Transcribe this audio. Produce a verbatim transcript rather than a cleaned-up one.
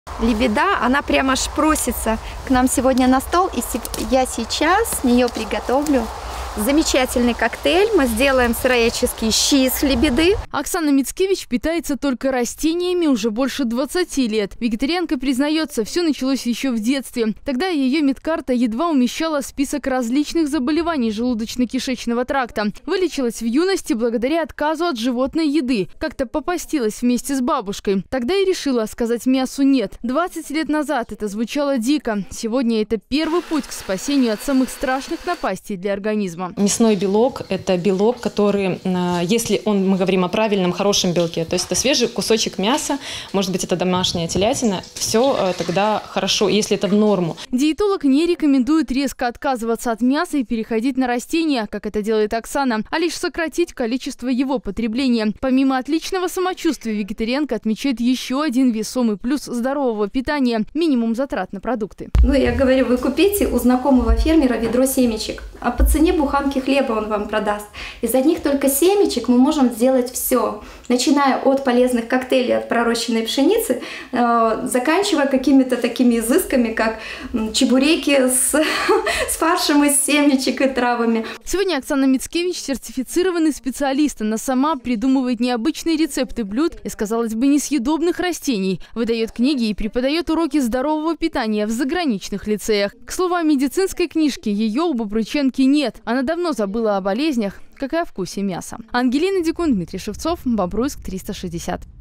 Лебеда, она прямо аж просится к нам сегодня на стол, и я сейчас с нее приготовлю замечательный коктейль. Мы сделаем сыроежеческие щи из лебеды. Оксана Мицкевич питается только растениями уже больше двадцати лет. Вегетарианка признается, все началось еще в детстве. Тогда ее медкарта едва умещала список различных заболеваний желудочно-кишечного тракта. Вылечилась в юности благодаря отказу от животной еды. Как-то попастилась вместе с бабушкой. Тогда и решила сказать мясу «нет». двадцать лет назад это звучало дико. Сегодня это первый путь к спасению от самых страшных напастей для организма. Мясной белок – это белок, который, если он, мы говорим о правильном, хорошем белке, то есть это свежий кусочек мяса, может быть, это домашняя телятина, все тогда хорошо, если это в норму. Диетолог не рекомендует резко отказываться от мяса и переходить на растения, как это делает Оксана, а лишь сократить количество его потребления. Помимо отличного самочувствия, вегетарианка отмечает еще один весомый плюс здорового питания – минимум затрат на продукты. Ну, я говорю, вы купите у знакомого фермера ведро семечек, а по цене буханки хлеба он вам продаст. Из одних только семечек мы можем сделать все, начиная от полезных коктейлей от пророщенной пшеницы, э, заканчивая какими-то такими изысками, как чебуреки с, с фаршем из семечек и травами. Сегодня Оксана Мицкевич сертифицированный специалист. Она сама придумывает необычные рецепты блюд из, казалось бы, несъедобных растений, выдает книги и преподает уроки здорового питания в заграничных лицеях. К слову о медицинской книжке, ее у Бобрученки нет. Она давно забыла о болезнях, как и о вкусе мяса. Ангелина Дикун, Дмитрий Шевцов, Бобруйск, триста шестьдесят.